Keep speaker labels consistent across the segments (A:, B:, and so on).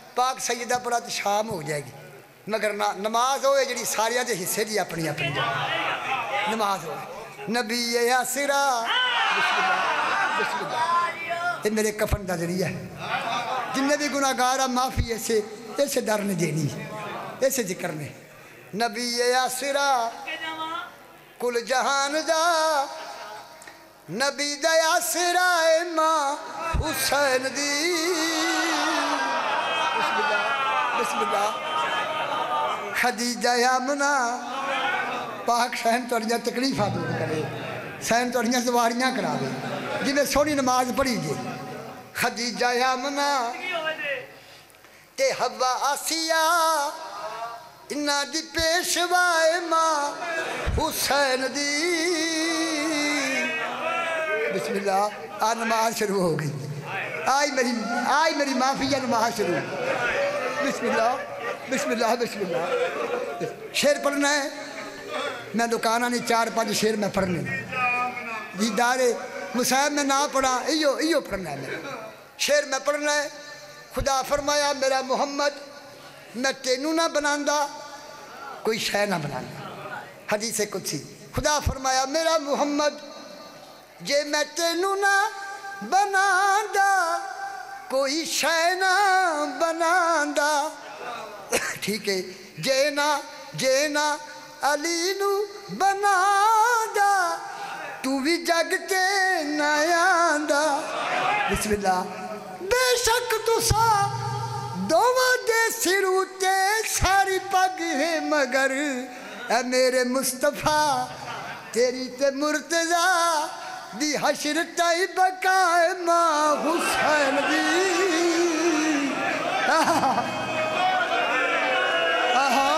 A: पाक सईदा पढ़ा तो शाम हो जाएगी, मगर ना नमाज होए जी सारिया के हिस्से की अपनी अपनी नमाज हो। नबी आसरा ये मेरे कफन का जरिया है, जिन्हें भी गुनाहगार माफ़ी ऐसे डर ने देनी, ऐसे जिक्र ने। नबी आसरा कुल जहान दा, नबी दया सिराए मां हुसैन दी। बिस्मिल्लाह बिस्मिल्लाह। खदीजा आमना पाक सहन तुहाड़ियां तकलीफां दूर करे, सहन तुहाड़ियां सवारियां करावे, जिवें सोहनी नमाज पढ़ी जे। खदीजा आमना ते हवा आसिया इन्ना दी पेशवाए मां हुसैन दी। बिस्मिल्लाह। आ नमाज शुरू हो गई, आज मेरी माफ़ी है, नमाज शुरू। बिस्मिल्लाह बिस्मिल्लाह बिस्मिल्लाह। शेर पढ़ना है, मैं दुकाना नहीं 4-5 शेर मैं पढ़ने दीदारे मुसाहिब में ना पढ़ा, इयो पढ़ना है। शेर मैं पढ़ना है। खुदा फरमाया मेरा मुहम्मद मैं तेनू ना बनांदा कोई शै ना बनांदा। हदीस कुदसी खुदा फरमाया मेरा मुहम्मद जे मैं तेनू ना बनांदा कोई शै ना बनांदा। ठीक है। जे ना अली नू बनांदा तू भी जग ते ना आंदा। बिस्मिल्लाह। बेशक तुसा दोवां दे सिर उत्ते सारी पग है, मगर ए मेरे मुस्तफा तेरी ते मुर्तजा दी हशर ताई बकाए मां हुसैन दी। आहा आहा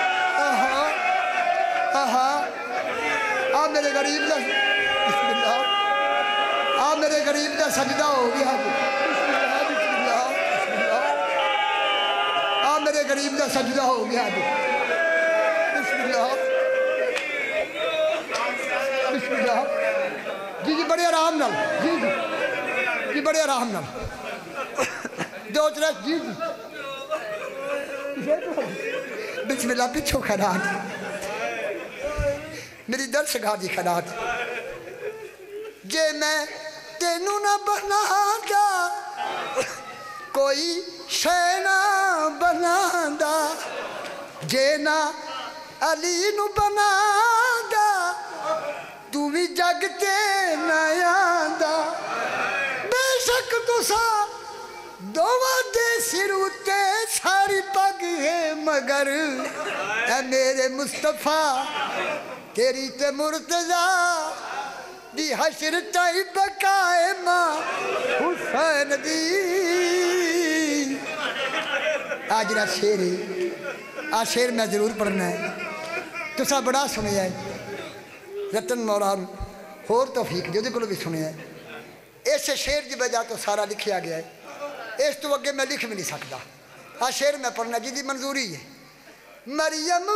A: आहा। आ मेरे गरीब का बिस्मिल्लाह, आ मेरे गरीब का सजदा हो गया। बिस्मिल्लाह बिस्मिल्लाह बिस्मिल्लाह। आ मेरे गरीब का सजदा हो गया। बिस्मिल्लाह बिस्मिल्लाह। जी जी बड़े आराम नाल, जी जी जी बड़े आराम नाल। 2-3 जी जी बिस्मिल्लाह। पिछो खैरात मेरी दर्शगाह की खैरात। जे मैं तेनू ना बनांदा कोई शै ना बनांदा, जे ना अली नू बनांदा तू भी जग ते ना आंदा। बेशक तुसा दोवां दे सिर उत्ते सारी पग है, मगर ए मेरे मुस्तफा तेरी ते मुर्तजा दी हशर ताई बकाए मां हुसैन दी। आज ना शेर है, आ शेर मैं जरूर पढ़ना है। तुसा बड़ा सुनिया है रतन मौला होर तौफीक जो को भी सुनिया है। इस शेर की वजह तो सारा लिखा गया है, इस तो अगे मैं लिख भी नहीं सकता। आ शेर मैं पढ़ना जिसकी मंजूरी है। मरियम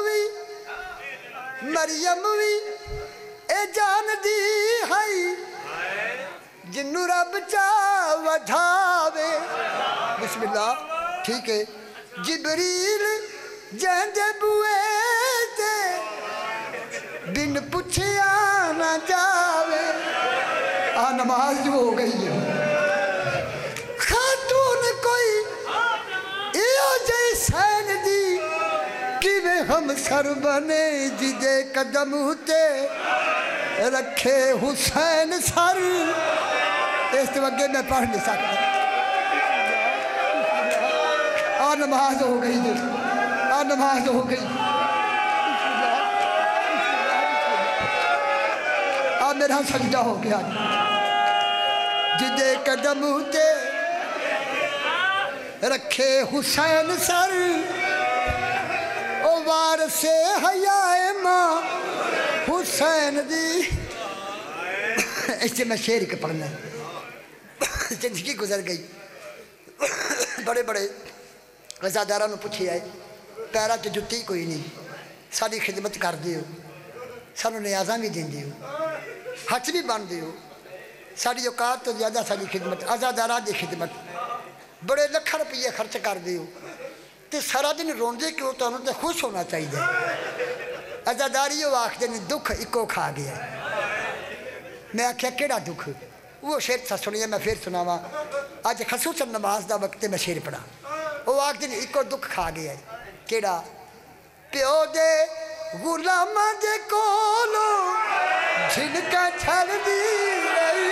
A: भी ए जान दी है जिन्नू रब चा वधावे। बिस्मिल्लाह। ठीक है। जिबरील जंदे बुए ते बिन पुछया ना जावे। आ नमाज जो हो गई है। खातून कोई इो जई सैन दी किवे हम सर बने जिदे कदम उते रखे हुसैन सर। इस तो अगे मैं पढ़ नहीं सकता। आ नमाज हो गई जी, आ नमाज हो गई। आ मेरा सजदा हो गया। जिदे कदम उते रखे हुसैन सर ओ वार से हयाए मां हुसैन दी। इससे मैं शेर के पढ़ना है। जिंदगी गुजर गई, बड़े बड़े रजादारा पूछे आए, पैरों च जुत्ती कोई नहीं, साड़ी खिदमत करते हो, सानू न्याजा भी देंगे हो, हथ भी बनते हो, साड़ी औकात तो ज़्यादा साड़ी खिदमत, आज़ादारा की खिदमत। बड़े लख रुपये खर्च कर दियो तो सारा दिन रोंदे क्यों? तो तो खुश होना चाहिए। अजादारी वो आखते ने दुख इको खा गया। मैं आख्या केड़ा दुख? वो शेर सा सुनिए मैं फिर सुनावा। अज खसूसन नमाज का वक्त मैं शेर पढ़ा। वो आखते ने इको दुख खा गया। केड़ा? प्यो दे गुलामा दे कोलो झिनका छल दी रही।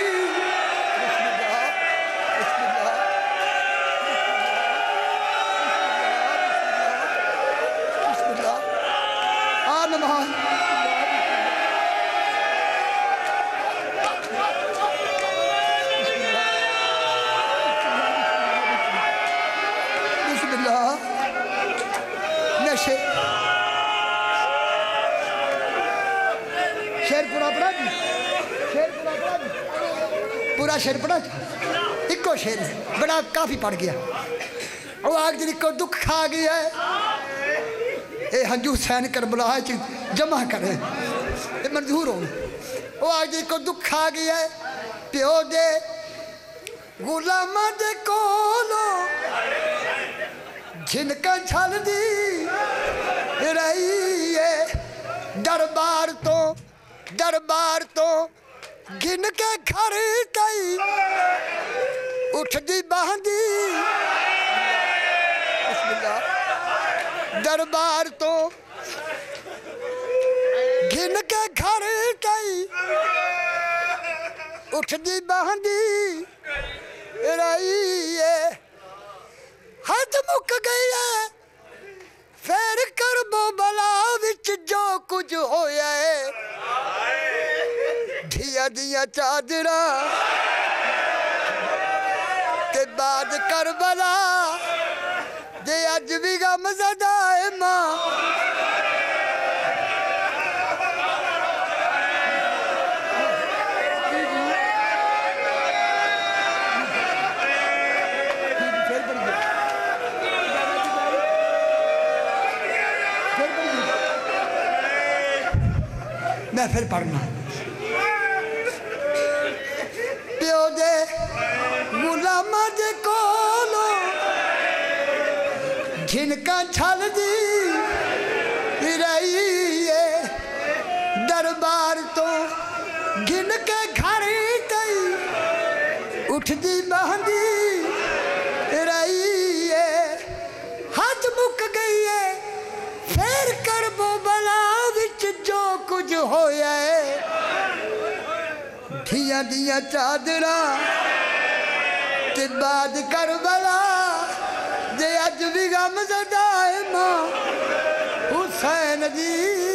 A: शेर पूरा पढ़ा जी, शेर पूरा पढ़ा जी, पूरा शेर पढ़ा जी। इको शेर बड़ा काफी पड़ गया। वो आग दिन को दुख खा गया है। ये हंजू सैन करबला जमा करे मंजूर हो। वो आग दिन को दुख खा गया है। प्यो दे गुलामा दे कोलो झिनका छल दी रही है। दरबार तो गिन के घर तई उठदी बहंदी। दरबार तो गिन के घर तई उठदी बहंदी रही है। हद मुक गई है फिर करबो बला विच जो कुछ होया है। धिया दिया चादरा ते बाद करबला जे अज भी गम ज़दा है मां। मैं फिर पढ़ना। प्यो दे गुलामा दे कोलो झिनका छल दी रही है। दरबार तो गिन के घर तई उठदी बहंदी रही है। हद मुक गई है फिर करबो बला विच जो कुछ होया है। धिया दिया चादरा ते बाद करबला जे अज भी गम ज़दा है मां। हुसैन दी